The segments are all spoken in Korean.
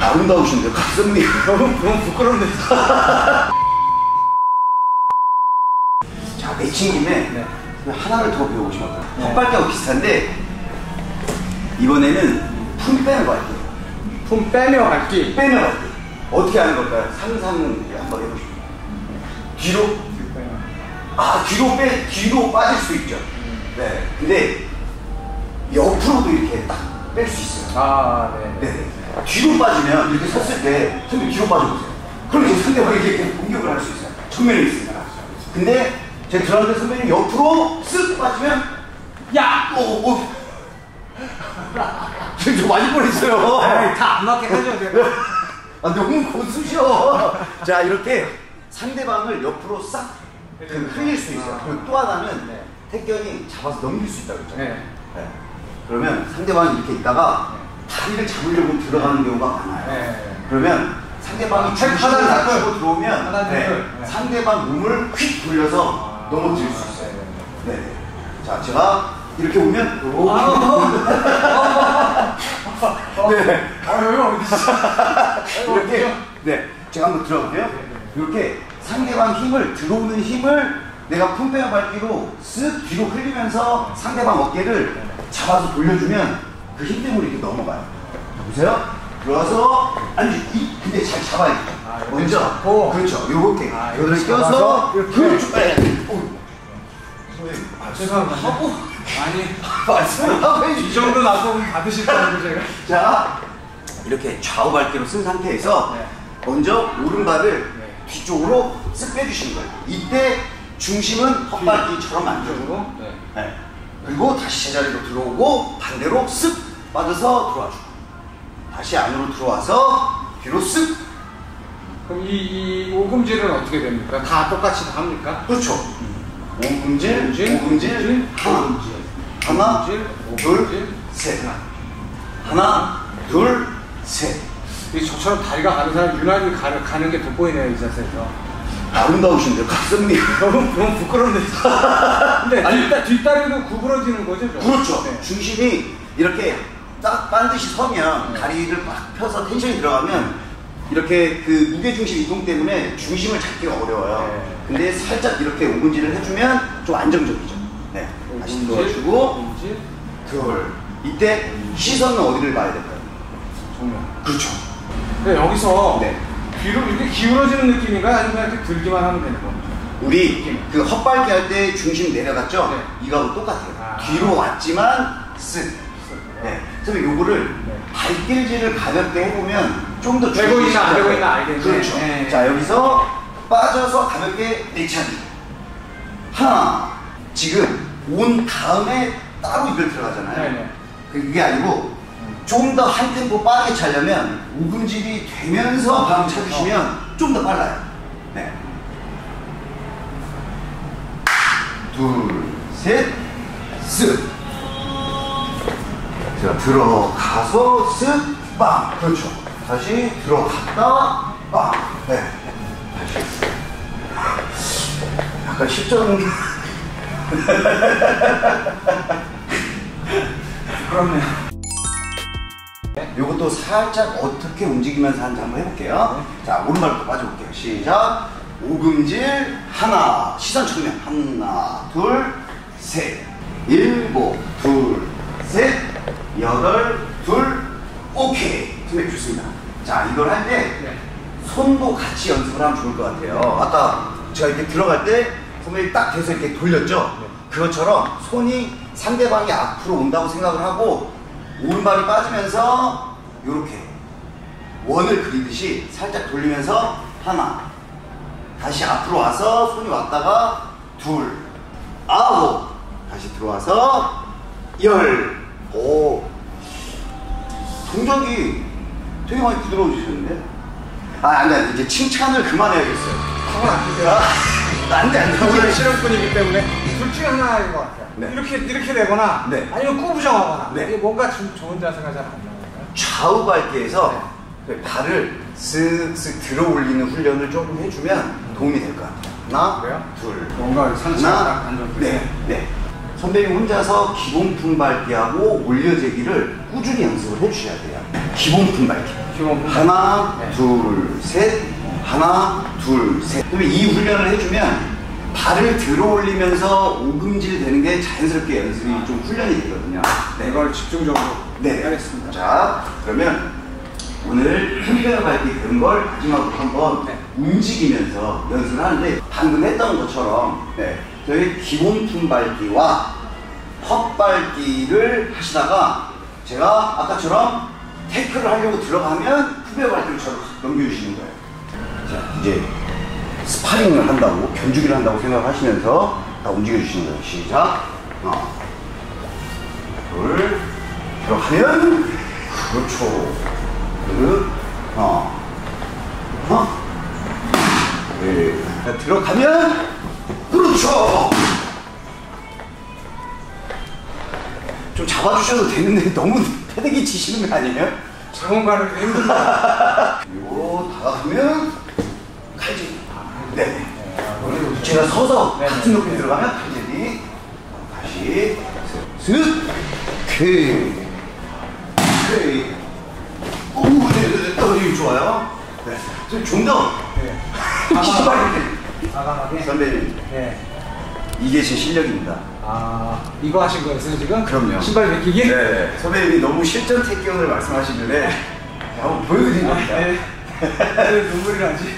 아름다우신데 가슴이 너무 부끄럽네. 자, 내친 김에 네. 하나를 더 배워보시면 어떨까요? 헛발기하고 비슷한데 이번에는 품빼며 밟기. 품 빼며 밟기. 빼며 밟기. 어떻게 하는 걸까요? 상상을 한번 해보시죠. 뒤로? 뒤로 빠질 수 있죠. 네. 근데 옆으로도 이렇게 딱 뺄 수 있어요. 아, 네. 네. 뒤로 빠지면 이렇게 섰을 때 선생님 뒤로 빠져보세요. 그럼 이제 상대방이 이렇게 공격을 할 수 있어요. 정면에 있습니다. 근데 제 들어왔는데 선배님 옆으로 쓱 빠지면 야! 저 맞을 뻔했어요. 다 안 맞게 하죠, 제가. 아, 너무 고수셔. 자, 이렇게 상대방을 옆으로 싹 흘릴 수 있어요. 그리고 또 하나는 택견이 잡아서 넘길 수 있다고 했잖아요. 네. 그러면 상대방이 이렇게 있다가 다리를 잡으려고 들어가는 경우가 많아요. 그러면 상대방이 중심을 낮추고 들어오면 상대방 몸을 휙 돌려서 넘어질 수 있어요. 네. 자, 제가 이렇게 오면 네. 이렇게 네. 제가 한번 들어볼게요. 이렇게 상대방 들어오는 힘을 내가 품빼어 밟기로 쓱 뒤로 흘리면서 상대방 어깨를 잡아서 돌려주면 그 힘 때문에 이렇게 넘어가요. 보세요. 들어와서 근데 잘 잡아야 돼요. 먼저 그렇죠. 요렇게 이거를 껴서 그렇죠. 죄송합니다. 아니, 말씀하고 이 정도 납품 받으실 거라고 제가. 자, 이렇게 좌우 밟기로 쓴 상태에서 먼저 오른발을 뒤쪽으로 쓱 빼주시는 거예요. 이때 중심은 헛발기처럼 만들고 그리고 다시 제자리로 들어오고 반대로 쓱 빠져서 들어와주고 다시 안으로 들어와서 뒤로 쓱. 그럼 이 오금질은 어떻게 됩니까? 다 똑같이 다 합니까? 그렇죠. 오금질, 하나, 둘, 셋. 하나, 둘, 셋. 저처럼 다리가 가는 사람 유난히 가는 게 돋보이네요, 이 자세에서. 아름다우신데 가슴이 너무 부끄럽네. 근데 뒷다리도 구부러지는 거죠? 그렇죠. 네. 중심이 이렇게 딱 반드시 서면 다리를 막 펴서 텐션이 들어가면 이렇게 그 무게중심 이동 때문에 중심을 잡기가 어려워요. 근데 살짝 이렇게 오금질을 해주면 좀 안정적이죠. 네. 다시 들어주고 둘. 이때 시선은 어디를 봐야 될까요? 정면. 그렇죠. 근데 여기서 뒤로 이렇게 기울어지는 느낌인가요? 아니면 그냥 이렇게 들기만 하면 되는 겁니까? 우리 그 헛발기 할 때 중심 내려갔죠? 이거하고 똑같아요. 뒤로 왔지만 쓱. 네. 그래서 요거를 발길질을 가볍게 해보면 좀 더 되고 있나 안 되고 있나 알겠네. 그렇죠. 자, 여기서 빠져서 가볍게 내차기. 하나. 지금 온 다음에 따로 이걸 들어가잖아요. 그게 아니고 좀 더 한 템포 빠르게 차려면 오금질이 되면서 바로 차주시면 좀 더 빨라요. 네. 둘, 셋, 쓱. 자, 들어가서 쓱, 빵. 그렇죠. 다시 들어갔다, 빵. 네. 다시. 약간 10점. 그렇네요. 요것도 살짝 어떻게 움직이면서 하는지 한번 해볼게요. 자, 오른발부터 빠져볼게요. 시작. 오금질 하나. 시선 측면 하나, 둘, 셋, 일곱, 둘, 셋, 여덟, 둘, 오케이. 선생님 좋습니다. 자, 이걸 할 때 손도 같이 연습을 하면 좋을 것 같아요. 아까 제가 이렇게 들어갈 때 선생님이 딱 돼서 이렇게 돌렸죠? 그것처럼 손이 상대방이 앞으로 온다고 생각을 하고 오른발이 빠지면서 이렇게 원을 그리듯이 살짝 돌리면서 하나, 다시 앞으로 와서 손이 왔다가 둘, 아홉, 다시 들어와서 열. 오, 동작이 되게 많이 부드러워지셨는데? 안 돼. 이제 칭찬을 그만해야겠어요. 안 돼. 저는 실험꾼이기 때문에 둘 중에 하나인 것 같아요. 이렇게 되거나 아니면 꾸부정하거나 이게 뭔가 좀 좋은 자세가 잘 안 나와요. 좌우 밟기에서 발을 쓱쓱 들어 올리는 훈련을 조금 해주면 도움이 될 것 같아요. 하나, 둘. 뭔가 상체가 안정돼. 네. 선배님 혼자서 기본 품 밟기하고 올려제기를 꾸준히 연습을 해주셔야 돼요. 기본 품 밟기. 하나, 둘, 셋. 하나, 둘, 셋. 그러면 이 훈련을 해주면 발을 들어 올리면서 오금질 되는 게 자연스럽게 연습이 좀 훈련이 되거든요. 네. 이걸 집중적으로 하겠습니다. 자, 그러면 오늘 햄베어 밟기 배운 걸 마지막으로 한번 움직이면서 연습을 하는데 방금 했던 것처럼 저희 기본 품 밟기와 헛밟기를 하시다가 제가 아까처럼 태클을 하려고 들어가면 햄베어 밟기를 저로 넘겨주시는 거예요. 자, 이제 스파링을 한다고, 견주기를 한다고 생각하시면서 다 움직여주시는 거예요. 시작. 하나, 둘, 들어가면, 그렇죠. 둘, 하나, 네. 들어가면, 그렇죠. 좀 잡아주셔도 되는데 너무 패대기 치시는 거 아니에요? 장원가는 힘듭니다. 그리고 다가가면, 칼질. 네. 제가 서서 같은 높이 들어가면 칼질이 다시 슥 퀴. 오, 네, 좋아요. 네. 좀 더. 네. 과감하게. 선배님. 네. 이게 제 실력입니다. 아, 이거 하신 거였어요 지금? 그럼요. 신발 벗기기? 네. 선배님이 너무 실전 태권을 말씀하시길래 한번 보여드린 겁니다. 네. 눈물이 나지.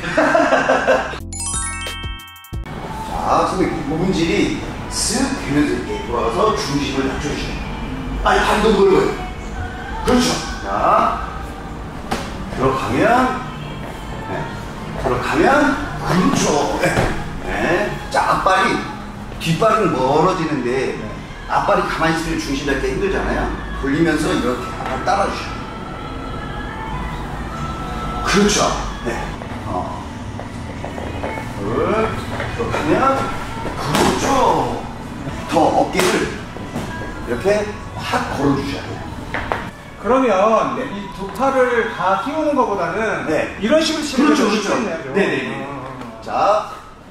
자, 선배님, 오금질이 쓱 되면서 이렇게 돌아가서 중심을 낮춰주시면. 아니, 반도 돌고요. 그렇죠. 자, 들어가면, 들어가면, 그렇죠. 네. 자, 앞발이, 뒷발은 멀어지는데, 앞발이 가만히 있으면 중심 잡기 힘들잖아요. 돌리면서 이렇게 앞발 따라주셔요. 그렇죠. 네. 둘, 들어가면, 그렇죠. 더 어깨를 이렇게 확 걸어주셔야 돼요. 그러면 이 두 팔을 다 띄우는 것보다는 이런 식으로 치면 좀 쉽겠네요. 네네. 자,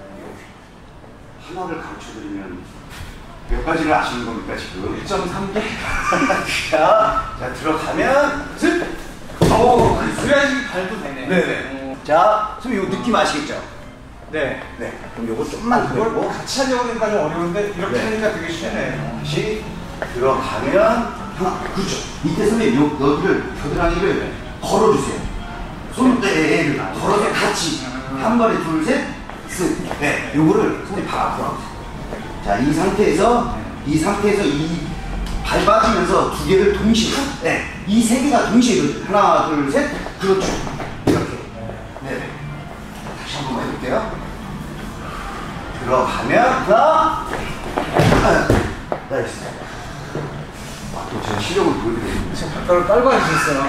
하나를 가르쳐드리면 몇 가지를 아시는 겁니까 지금? 1.3개? 자, 들어가면 슥! 그래야지 발도 되네. 네네. 자, 선생님 이거 느낌 아시겠죠? 네. 네. 그럼 요거 좀만 그걸 그리고 같이 하려고 하니까 좀 어려운데 이렇게 하니까 되게 쉽네. 다시 들어가면 하나, 그렇죠. 이때 선생님 여기를 겨드랑이를 걸어주세요. 손대를 걸어서 같이 한 번에 둘, 셋, 쓱. 네. 요거를 선생님 발 앞으로 하세요. 자, 이 상태에서 이 발 빠지면서 두 개를 동시에, 이 세 개가 동시에 하나, 둘, 셋, 그렇죠. 이렇게. 네. 다시 한 번만 해볼게요. 들어가면 하나, 나이스. 또 제가 실력을 보여드리겠습니다. 지금 발가락을 깔고 앉으셨어요.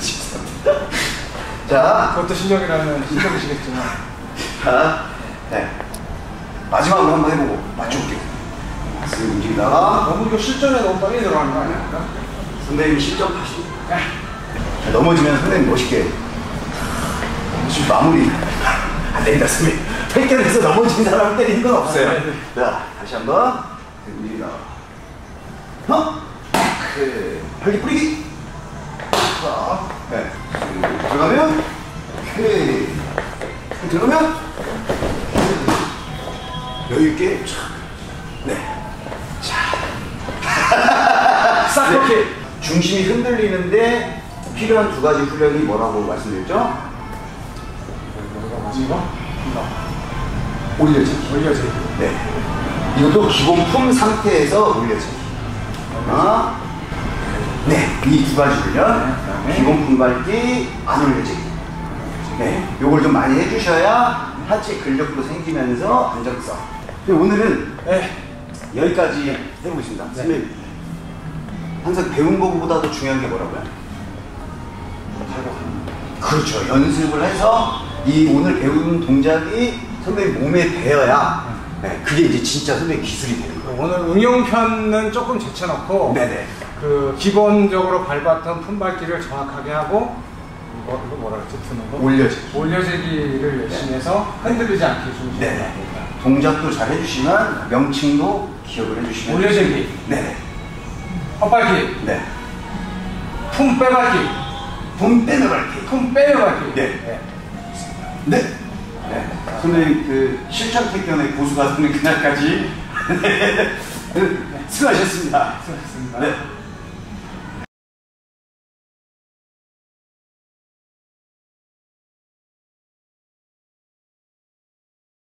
자, 그것도 실력이라면 실력이시겠지만. 자, 마지막으로 한번 해보고 맞춰볼게요. 쓱 움직이다가 너무 이거 실전에 너무 빨리 들어가는 거 아니야? 선배님 실전 파시. 넘어지면 선배님 멋있게 지금 마무리 안 됩니다. 선배님 태권에서 넘어진 사람을 때리는 건 없어요. 자, 다시 한번 움직이다가 팔기 뿌리기. 자, 들어가면 들어가면 여유있게 싹 그렇게 중심이 흔들리는데 필요한 두 가지 훈련이 뭐라고 말씀드렸죠? 이거? 올려지기. 네. 이것도 기본품 상태에서 올려지기. 이 두 가지 훈련. 기본품 밟기, 안 올려지기. 요걸 좀 많이 해주셔야 하체 근력도 생기면서 안정성. 오늘은 여기까지 해보겠습니다. 선생님, 항상 배운 것보다도 중요한 게 뭐라고요? 그렇죠. 연습을 해서 이 오늘 배운 동작이 선배님 몸에 배어야 그게 이제 진짜 선배님 기술이 되는 거예요. 오늘 응용편은 조금 제쳐놓고 그 기본적으로 밟았던 품밟기를 정확하게 하고 이거 뭐라 그랬지? 드는 거? 올려지기를 열심히 해서 흔들리지 않게 중심을 동작도 잘 해주시면 명칭도 기억을 해주시면 올려지기, 헛밟기, 품 빼밟기, 돈 빼며 밟기. 돈 빼며 밟기. 네. 네. 네. 선생님 그 실전 태권의 고수가 되는 그날까지 수고하셨습니다. 수고하셨습니다. 네.